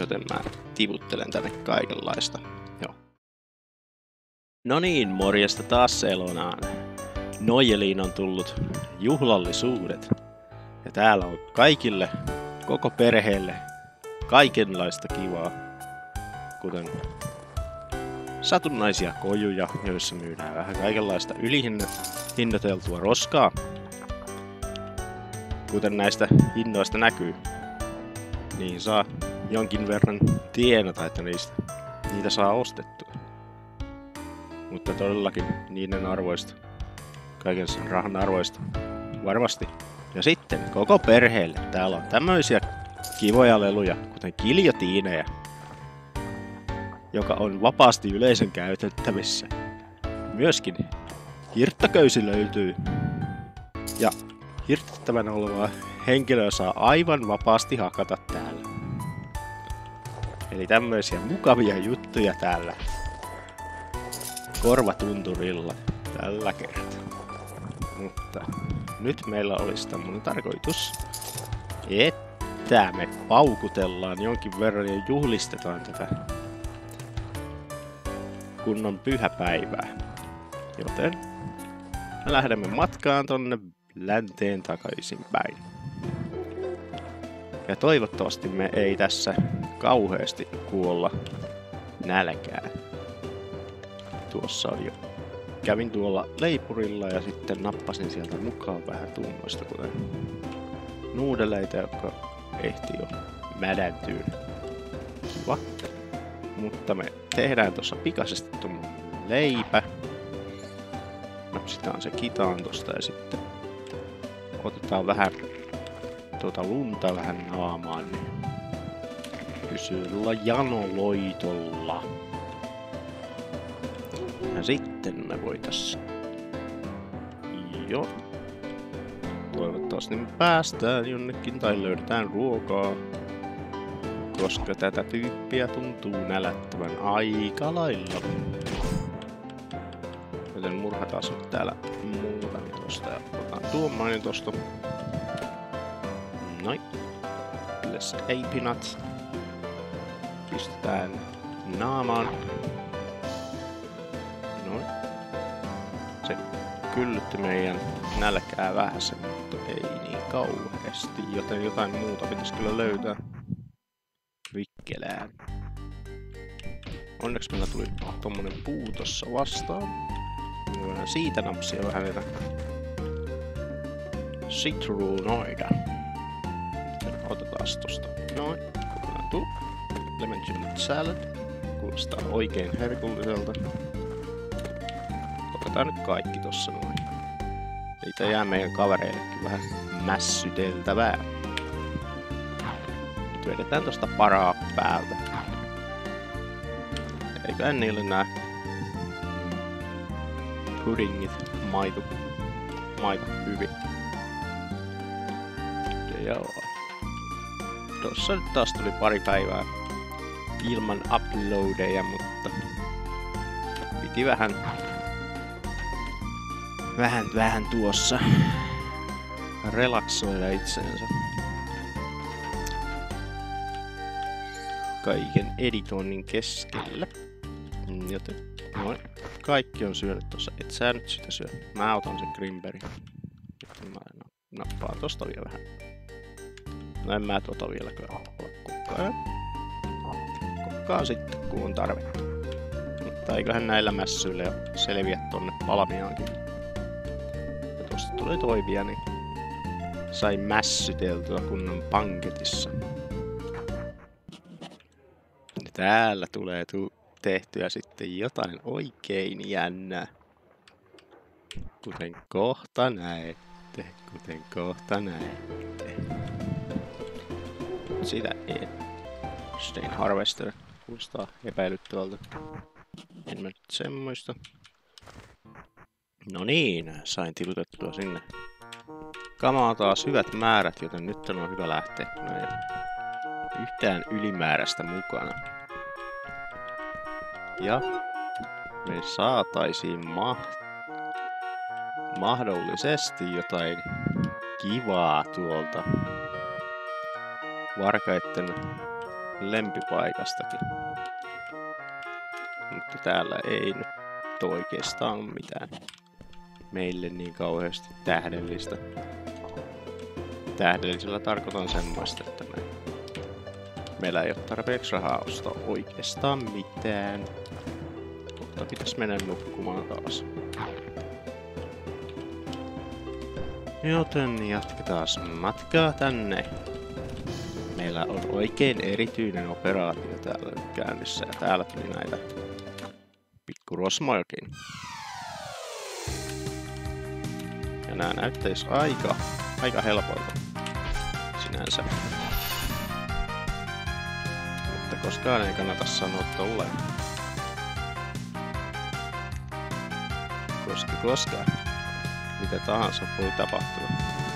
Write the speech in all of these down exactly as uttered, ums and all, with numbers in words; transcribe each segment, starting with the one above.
joten mä tivuttelen tänne kaikenlaista. Joo. No niin, morjesta taas Selonaan. Nojeliin on tullut juhlallisuudet. Ja täällä on kaikille, koko perheelle, kaikenlaista kivaa. Kuten satunnaisia kojuja, joissa myydään vähän kaikenlaista ylihinnoiteltua roskaa. Kuten näistä hinnoista näkyy, niin saa jonkin verran tienata, että niistä, niitä saa ostettua. Mutta todellakin niiden arvoista, kaiken sen rahan arvoista, varmasti. Ja sitten koko perheelle täällä on tämmöisiä kivoja leluja, kuten giljotiineja, joka on vapaasti yleisön käytettävissä. Myöskin hirttaköysi löytyy. Ja hirtettävänä olevaa henkilöä saa aivan vapaasti hakata täällä. Eli tämmöisiä mukavia juttuja täällä korvatunturilla tällä kertaa. Mutta nyt meillä olisi tämmönen tarkoitus, että me paukutellaan jonkin verran ja juhlistetaan tätä kunnon pyhäpäivää. Joten me lähdemme matkaan tonne länteen takaisin päin. Ja toivottavasti me ei tässä kauheasti kuolla nälkään. Tuossa on jo. Kävin tuolla leipurilla ja sitten nappasin sieltä mukaan vähän tunnoista, kuten nuudeleita, jotka ehti jo mädäntyyn. Kiva. Mutta me tehdään tuossa pikaisesti tuon leipä. Napsitaan se kitaan tosta ja sitten otetaan vähän tuota lunta vähän naamaan, niin pysyy janoloitolla. Ja sitten me voitais jo toivottavasti me päästään jonnekin tai löydetään ruokaa, koska tätä tyyppiä tuntuu nälättävän aika lailla. Joten murhataan nyt täällä muutamia tosta ja otan tuommoinen tosta. Noin. Let's apinut. Pistetään naamaan. Noin. Se kyllytti meidän nälkää vähäsen, mutta ei niin kauheasti, joten jotain muuta pitäisi kyllä löytää. Vikkelään. Onneksi meillä tuli tommonen puu tossa vastaan. Me voidaan siitä napsia vähän niitä sitruunoida. Otetaan tosta noin. Otetaan tuu. Lemon tulip salad. Kuulostaa oikein herkulliselta. Otetaan nyt kaikki tossa noin. Niitä jää meidän kavereillekin vähän mässyteltävää. Nyt vedetään tosta paraa päältä. Eiköhän niille nää puddingit maitu, maitu hyvin. Ja joo. Tossa nyt taas tuli pari päivää ilman uploadeja, mutta piti vähän vähän vähän tuossa relaksoida itseensä. Kaiken editoinnin keskellä. Joten noin. Kaikki on syönyt tossa. Et sä nyt sitä syö. Mä otan sen Grimbergin. Joten mä nappaan tosta vielä vähän. No en mä tota vielä kyllä kokkaa. Kokkaa sitten kun on tarvetta. Mutta eiköhän näillä mässyillä jo selviä tonne Palmiaankin. Ja tosta tuli toivia, niin sai mässyteltyä kunnon panketissa. Ja täällä tulee tu tehtyä sitten jotain oikein jännää. Kuten kohta näette. Kuten kohta näette. Sitä ei. Stain Harvester kuulostaa epäilyttävältä. En mä nyt semmoista. No niin, sain tilutettua sinne. Kamaa taas hyvät määrät, joten nyt on hyvä lähteä, kun ei ole yhtään ylimääräistä mukana. Ja me saataisiin ma mahdollisesti jotain kivaa tuolta varkaitten lempipaikastakin. Mutta täällä ei nyt oikeastaan ole mitään meille niin kauheasti tähdellistä. Tähdellisellä tarkoitan semmoista, että me, meillä ei ole tarpeeksi rahaa ostaa oikeastaan mitään. Mutta pitäisi mennä nukkumaan taas. Joten jatketaan matkaa tänne. Meillä on oikein erityinen operaatio täällä nyt käynnissä. Ja täällä tuli näitä pikkurosmojakin. Ja nää näyttäis aika, aika helpolta sinänsä. Mutta koskaan ei kannata sanoa tolleen. Koska koskaan. Mitä tahansa voi tapahtua.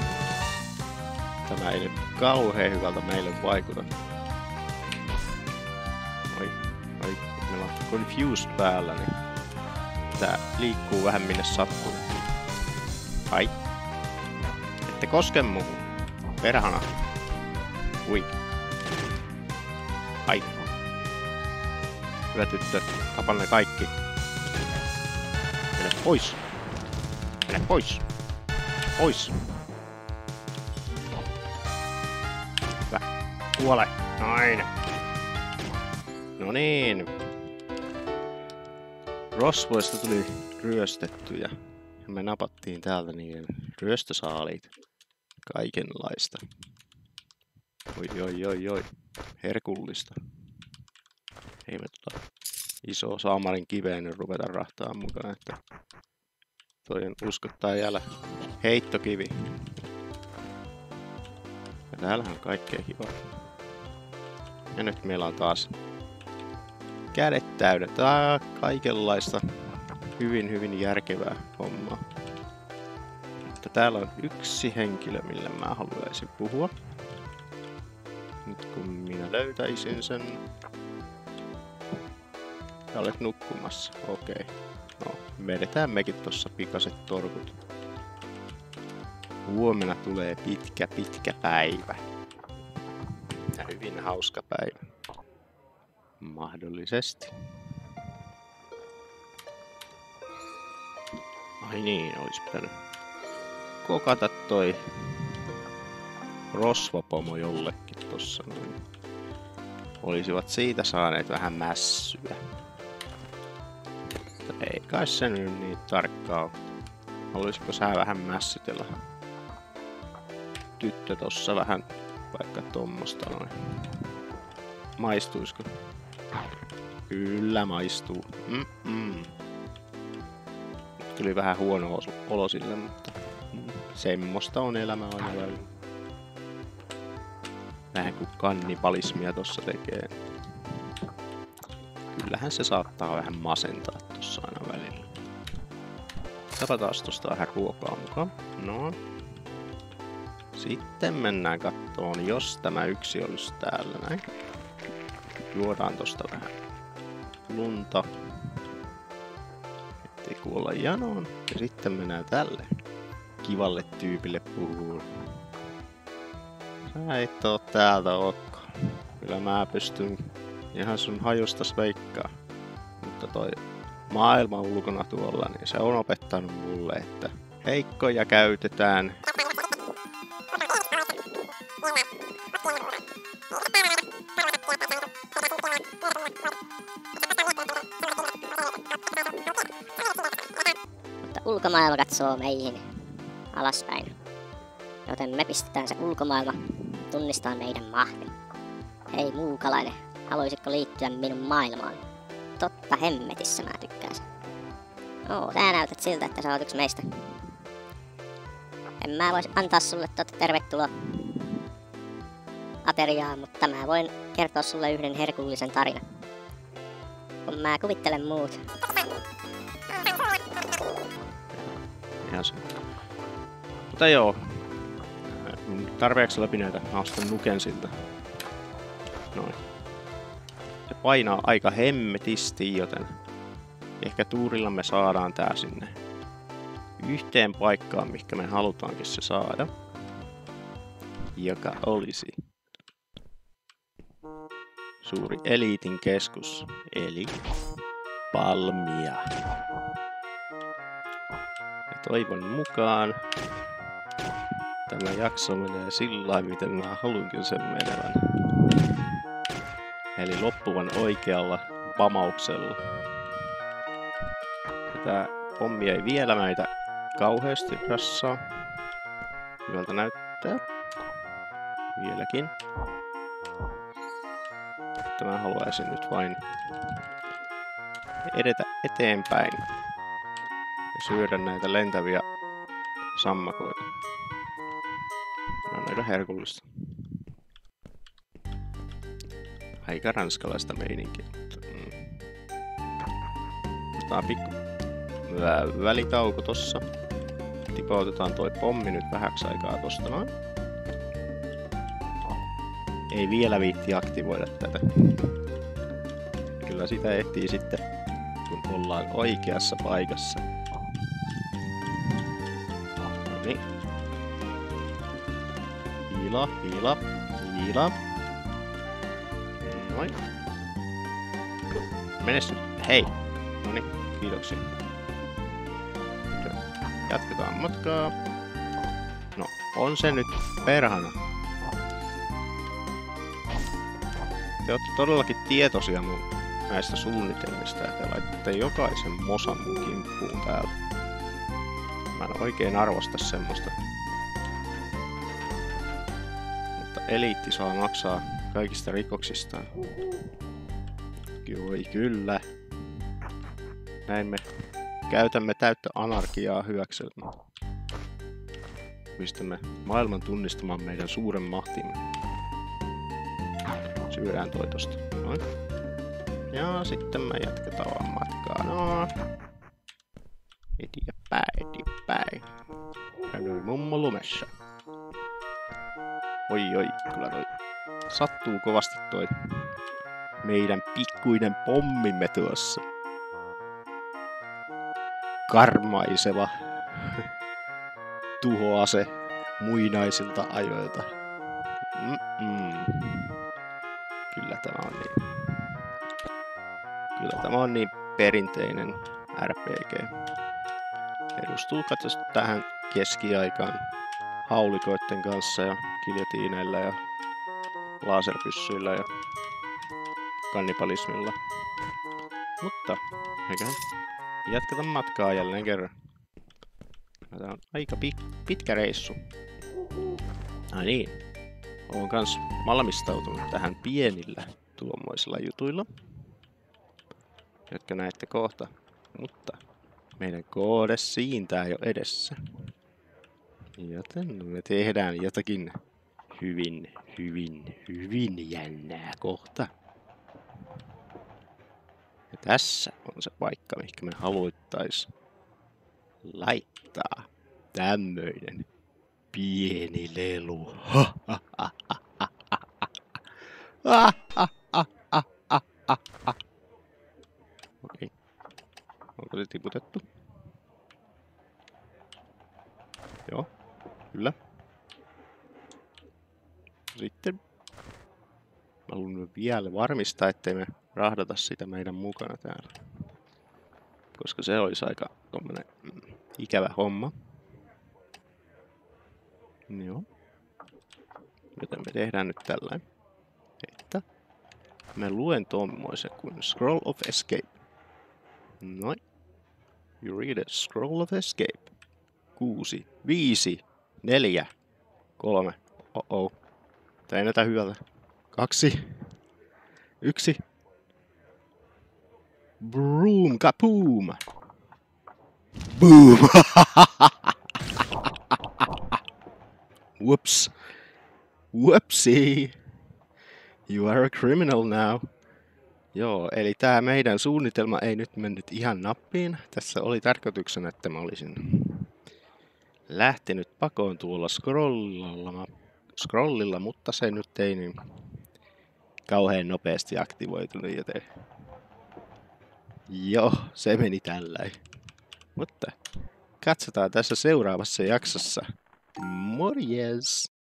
Tämä ei nyt kauhean hyvältä meille vaikuta. Oi, oi, meillä on Confused päällä, niin tää liikkuu vähän minne sattuu. Ai. Ette koske muuhun. Perhana. Ui. Ai. Hyvä tyttö. Tapan ne kaikki. Mene pois. Mene pois. Pois. Hyvä. Kuole. Noin. No niin. Rosvoista tuli ryöstettyjä. Ja me napattiin täältä niiden ryöstösaaliit. Kaikenlaista. Oi oi oi oi. Herkullista. Ei me tota iso saamarin kiveen nyt ruveta rahtaa mukaan, että toi on uskottaa jäällä heittokivi. Ja täällähän on kaikkea kivaa. Ja nyt meillä on taas kädet täydet. Tää kaikenlaista hyvin hyvin järkevää hommaa. Mutta täällä on yksi henkilö, mille mä haluaisin puhua. Nyt kun minä löytäisin sen. Sä olet nukkumassa, okei. No, vedetään mekin tossa pikaset torkut. Huomenna tulee pitkä, pitkä päivä. Ja hyvin hauska päivä. Mahdollisesti. Ai niin, ois pitänyt kokata toi rosvopomo jollekin tossa noin. Olisivat siitä saaneet vähän mässyä. Mutta ei kai se nyt niin tarkkaa ole. Olisiko sä vähän mässytellä? Tyttö tossa vähän vaikka tommosta noin. Maistuisiko? Kyllä maistuu. Mm-mm. Tuli vähän huono olo sille, mutta semmoista on elämä aina välillä. Vähän kuin kannibalismia tossa tekee. Kyllähän se saattaa vähän masentaa tossa aina välillä. Tapataan tosta vähän ruokaa mukaan. No. Sitten mennään kattoon, jos tämä yksi olisi täällä näin. Juodaan tosta vähän lunta. Ettei kuolla janoon. Ja sitten mennään tälle kivalle tyypille puhuun. Sä et oo täältä Okko. Kyllä mä pystyn ihan sun hajustas veikkaa. Mutta toi maailman ulkona tuolla, niin se on opettanut mulle, että heikkoja käytetään. Mutta ulkomaailma katsoo meihin alaspäin. Joten me pistetään se ulkomaailma tunnistaa meidän mahti. Hei muukalainen, haluaisitko liittyä minun maailmaan? Totta hemmetissä mä tykkäisin. Oo, sä näytät siltä, että sä oot yksi meistä. En mä vois antaa sulle tuota tervetuloa ateriaa, mutta mä voin kertoa sulle yhden herkullisen tarinan. Kun mä kuvittelen muut. Ihan se. Mutta joo. Tarpeeksi läpi näitä. Mä ostan nuken siltä. Noin. Se painaa aika hemmetisti, joten ehkä tuurilla me saadaan tää sinne yhteen paikkaan, mihinkä me halutaankin se saada. Joka olisi suuri eliitin keskus, eli Palmia. Ja toivon mukaan tämä jakso menee sillä lailla, miten mä haluankin sen menevän. Eli loppuvan oikealla pamauksella. Tätä pommi ei vielä meitä kauheasti rassaa. Hyvältä näyttää. Vieläkin. Mutta mä haluaisin nyt vain edetä eteenpäin ja syödä näitä lentäviä sammakoita. Ne on aika herkullista. Aika ranskalaista meininkiä. Mm. Otetaan pikku vä välitauko tossa. Tipautetaan toi pommi nyt vähäksi aikaa tosta noin. Ei vielä viitti aktivoida tätä. Kyllä sitä ehtii sitten, kun ollaan oikeassa paikassa. Noniin. Hiila, hiila, hiila. Noin. Menes nyt. Hei! Noniin, kiitoksia. Jatketaan matkaa. No, on se nyt perhana. Te olette todellakin tietoisia mun näistä suunnitelmista ja te laitatte jokaisen mosan mun kimppuun täällä. Mä en oikein arvosta semmoista. Mutta eliitti saa maksaa kaikista rikoksistaan. Joo, kyllä. Näin me käytämme täyttä anarkiaa hyväksemme. Pistämme maailman tunnistamaan meidän suuren mahtimme. Syödään toi tosta. Noin. Ja sitten me jatketaan matkaa. No. Eteenpäin, eteenpäin. Käydään mummo lumessa. Oi oi, kyllä toi sattuu kovasti toi meidän pikkuinen pommimme tuossa. Karmaiseva tuhoase muinaisilta ajoilta. Mm-mm. Kyllä tämä on niin. Kyllä tämä on niin perinteinen R P G. Perustuu katsotaan tähän keskiaikaan haulikoiden kanssa ja giljotiineilla ja laserpyssyillä ja kannibalismilla. Mutta eiköhän jatketa matkaa jälleen kerran. Tämä on aika pitkä reissu. Ai niin. Olen kans valmistautunut tähän pienillä tuommoisilla jutuilla, jotka näette kohta. Mutta meidän koode siintää jo edessä. Joten me tehdään jotakin hyvin, hyvin, hyvin jännää kohta. Ja tässä on se paikka, mihin me haluittais laittaa tämmöinen pieni lelu. Okei. Onko se tiputettu? Joo, kyllä. Sitten mä haluan vielä varmistaa, ettei me rahdata sitä meidän mukana täällä. Koska se olisi aika tommonen mm, ikävä homma. Joo. Joten me tehdään nyt tällainen, että mä luen tommoisen kuin Scroll of Escape. Noin. You read a Scroll of Escape. Kuusi, viisi, neljä, kolme. Oh oh. Tää ei näytä hyvältä. Kaksi. Yksi. Broom kapoom. Boom. Whoops. Whoopsie. You are a criminal now. Joo, eli tää meidän suunnitelma ei nyt mennyt ihan nappiin. Tässä oli tarkoituksena, että mä olisin lähtenyt pakoon tuolla scrollilla, scrollilla mutta se nyt ei niin kauhean nopeasti aktivoitunut, joten joo, se meni tälläin. Mutta katsotaan tässä seuraavassa jaksossa. Morjes!